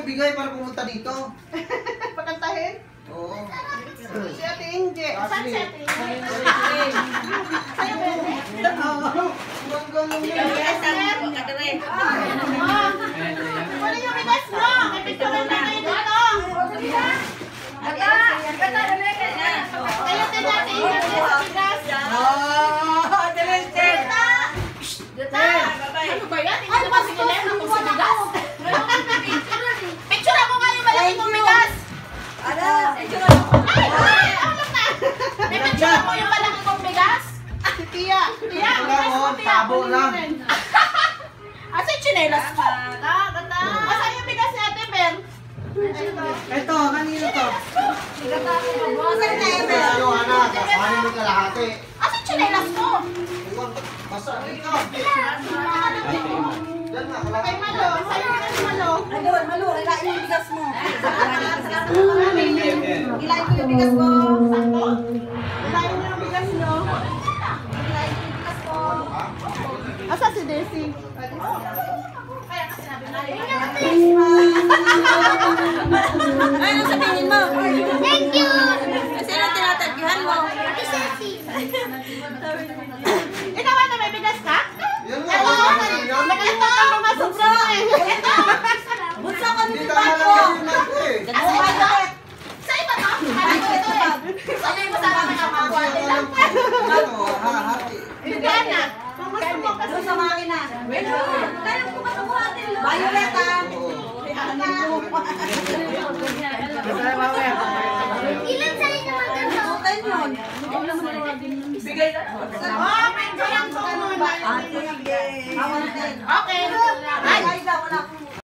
nagbigay para pumunta dito. Pakantahin? Oo. Si Ate Inge. Saan si Ate Inge? Sa'yo, Bebe? Hanggang nung Wala yung bigas mo! May picture na kayo dito! Kayo din Ate Inge sa bigas! Ano ba yan? Hindi naman sinilem ako sa bigas! Picture ako nga yung malaki mong bigas! Ay! Alam na! May picture ako yung malaki mong bigas! Si Tia! Tia! Bigas mo, Tia! Tabo lang. Asa yung chinelas mo? Asa yung bigas ni Ate Bel? Ito, kanino to? Asa yung Ate Ano, anak? Kapanin mo kalahati. Asa yung chinelas mo? Basta, dito. Diyan nga, Kay kalahati. Malo! Sa'yo yung Malo! Malu, ilain yung bigas mo. Ilain ko yung bigas mo. Sakto? Ilayin mo yung bigas nyo. Ilain ko yung bigas mo. Asa si Desi? Ano sabihin mo? Thank you! Sino tinatagyan mo? Ikaw ano, may bigas ka? Yan nga, Ito! yan. Nagalitan ang mga sobra eh! Ito! Bunso ko Hindi ng tama lang bago. yan yung mic ko eh. Asa ito? Sa iba to? Ano ito eh? Sabi mo sa akin ang mga kuwan nila. Ano, hahati. Hindi na. Kung gusto mo kasi Doon sa makina. Kaya mo ba nabuhatin? Violet ah. ilan sa'yo naman ganito? Bukan yun. Oh, medyo lang to. Ate,